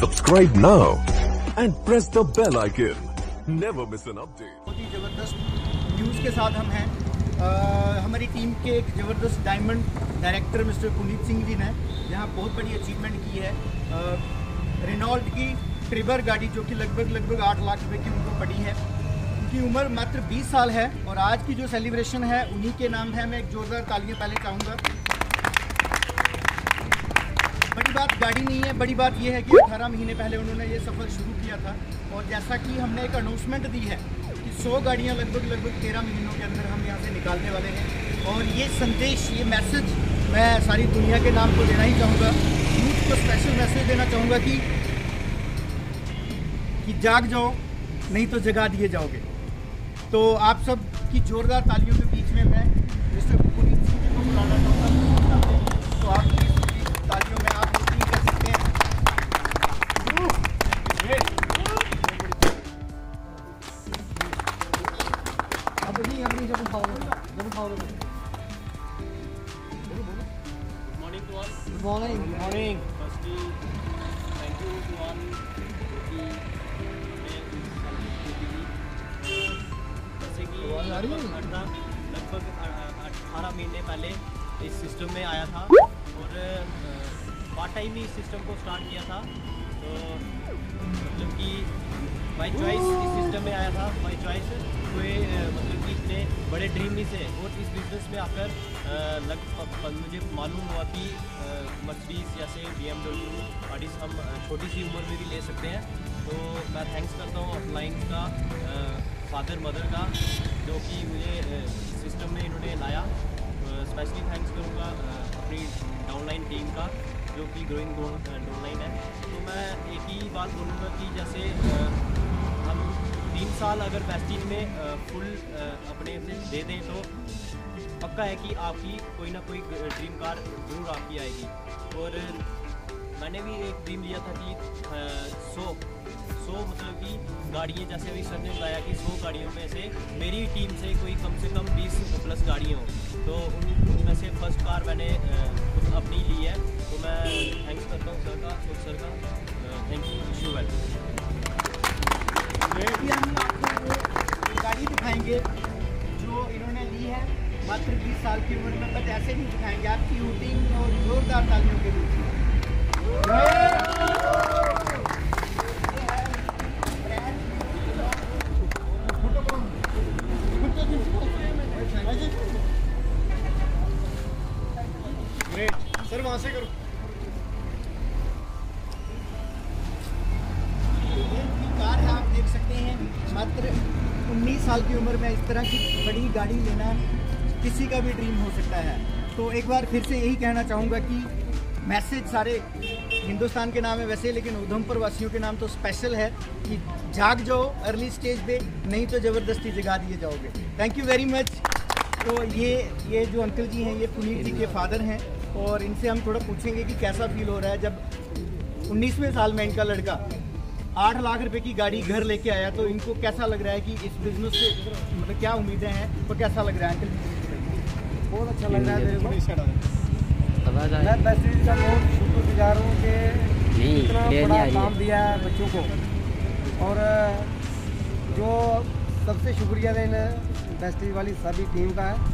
Subscribe now and press the bell icon. Never miss an update. बहुत ही ज़बरदस्त news के साथ हम हैं। हमारी टीम के एक ज़बरदस्त diamond director mister Puneet Singh ji ने यहाँ बहुत बड़ी अचीवमेंट की है। रेनॉल्ट की ट्रिबर गाड़ी जो कि लगभग 8 लाख रुपए की उनको पड़ी है। उनकी उम्र मात्र 20 साल है और आज की जो सेलिब्रेशन है उन्हीं के नाम है। मैं एक जोरदार तालियां पहले चाहूँगा। बड़ी बात गाड़ी नहीं है, बड़ी बात यह है कि 18 महीने पहले उन्होंने ये सफ़र शुरू किया था और जैसा कि हमने एक अनाउंसमेंट दी है कि 100 गाड़ियाँ लगभग 13 महीनों के अंदर हम यहाँ से निकालने वाले हैं। और ये संदेश, ये मैसेज मैं सारी दुनिया के नाम को देना ही चाहूँगा। यूथ को स्पेशल मैसेज देना चाहूँगा कि जाग जाओ, नहीं तो जगा दिए जाओगे। तो आप सब की जोरदार तालियों के बीच में मैं मिस्टर पुनीत सिंह जी को बुलाना चाहूँगा। तो आप तालियों में आप लोग नहीं कर सकते हैं। अपनी जब उठाओगे Morning to all. Good morning. Firstly, thank you to all जैसे कि लगभग 18 महीने पहले इस सिस्टम में आया था और पार्ट टाइम ही इस सिस्टम को स्टार्ट किया था। तो मतलब कि बाई चॉइस इस सिस्टम में आया था। बाई चॉइस कोई मतलब कि इतने बड़े ड्रीम नहीं थे और इस बिज़नेस में आकर लगभग मुझे मालूम हुआ कि मर्सिडीज़ जैसे BMW ऑडीज हम छोटी सी उम्र में भी ले सकते हैं। तो मैं थैंक्स करता हूँ ऑफलाइन का, फादर मदर का, जो कि मुझे सिस्टम में इन्होंने लाया। स्पेशली थैंक्स करूँगा अपनी डाउनलाइन टीम का जो कि ग्रोइंग डाउनलाइन है। तो मैं एक ही बात बोलूँगा कि जैसे हम 3 साल अगर वेस्टिन में फुल अपने से दे दें तो पक्का है कि आपकी कोई ना कोई ड्रीम कार ज़रूर आपकी आएगी। और मैंने भी एक ड्रीम लिया था कि 100 मतलब कि गाड़ियाँ, जैसे अभी सर ने बताया कि 100 गाड़ियों में से मेरी टीम से कोई कम से कम 20 प्लस गाड़ियाँ हों। तो उनमें से फर्स्ट कार मैंने खुद अपनी ली है। तो मैं थैंक्स करता हूँ सर का। Thank you, wish you well. हम आपको वो गाड़ी दिखाएंगे जो इन्होंने ली है मात्र 20 साल की उम्र में। बट ऐसे नहीं दिखाएंगे, आपकी रूटीन और जोरदार तालियों के बीच में। ग्रेट सर, वहाँ से करो। कार है, आप देख सकते हैं मात्र 19 साल की उम्र में इस तरह की बड़ी गाड़ी लेना किसी का भी ड्रीम हो सकता है। तो एक बार फिर से यही कहना चाहूँगा कि मैसेज सारे हिंदुस्तान के नाम है वैसे, लेकिन उधमपुर वासियों के नाम तो स्पेशल है कि जाग जाओ अर्ली स्टेज पे, नहीं तो ज़बरदस्ती जगा दिए जाओगे। Thank you very much. तो ये जो अंकल जी हैं ये पुनीत जी के फादर हैं और इनसे हम थोड़ा पूछेंगे कि कैसा फील हो रहा है जब 19वें साल में इनका लड़का 8 लाख रुपए की गाड़ी घर लेके आया। तो इनको कैसा लग रहा है कि इस बिज़नेस से मतलब क्या उम्मीदें हैं, तो कैसा लग रहा है अंकल जी? बहुत अच्छा लग रहा है मेरे को। मैं बेस्टीज का बहुत शुक्रगुजार हूँ कि इतना बड़ा काम दिया है बच्चों को। और जो सबसे शुक्रिया इन बेस्टीज वाली सभी टीम का है।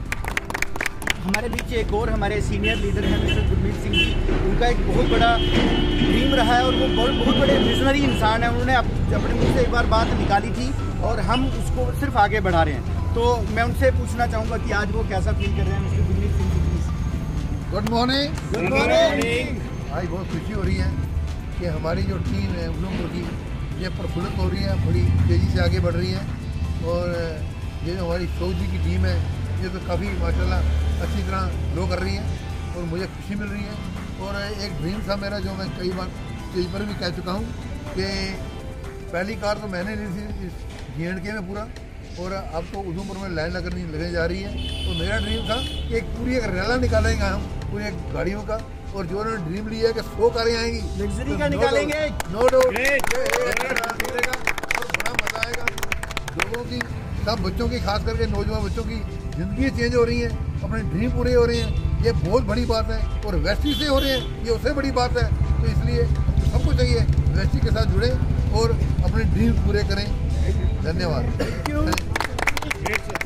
हमारे बीच एक और हमारे सीनियर लीडर हैं मिस्टर गुरमीत सिंह जी। उनका एक बहुत बड़ा ड्रीम रहा है और वो बहुत बड़े विजनरी इंसान है। उन्होंने अपने मुँह से एक बार बात निकाली थी और हम उसको सिर्फ आगे बढ़ा रहे हैं। तो मैं उनसे पूछना चाहूँगा कि आज वो कैसा फील कर रहे हैं mister Gurmeet Singh ji. Good morning. Good morning. भाई बहुत खुशी हो रही है कि हमारी जो टीम है उधमपुर की ये प्रफुल्लित हो रही है, बड़ी तेज़ी से आगे बढ़ रही है। और ये जो हमारी शौक जी की टीम है ये तो काफ़ी माशाल्लाह अच्छी तरह ग्रो कर रही है और मुझे खुशी मिल रही है। और एक ड्रीम था मेरा जो मैं कई बार स्टेज पर भी कह चुका हूँ कि पहली कार तो मैंने ली थी इस J&K में पूरा, और अब तो उधमपुर में लाइन लगने जा रही है। तो मेरा ड्रीम था कि एक पूरी एक रैला निकालेंगे हम पूरी एक गाड़ियों का, और जो उन्होंने ड्रीम लिया है कि 100 कारें आएंगी लग्जरी का निकालेंगे, नो डाउट निकलेगा और बड़ा मजा आएगा। लोगों की, सब बच्चों की, खास करके नौजवान बच्चों की जिंदगी चेंज हो रही है, अपने ड्रीम पूरे हो रहे हैं, ये बहुत बड़ी बात है। और वेस्टी से हो रहे हैं, ये उससे बड़ी बात है। तो इसलिए सबको चाहिए इंडस्ट्री के साथ जुड़े और अपने ड्रीम पूरे करें। धन्यवाद।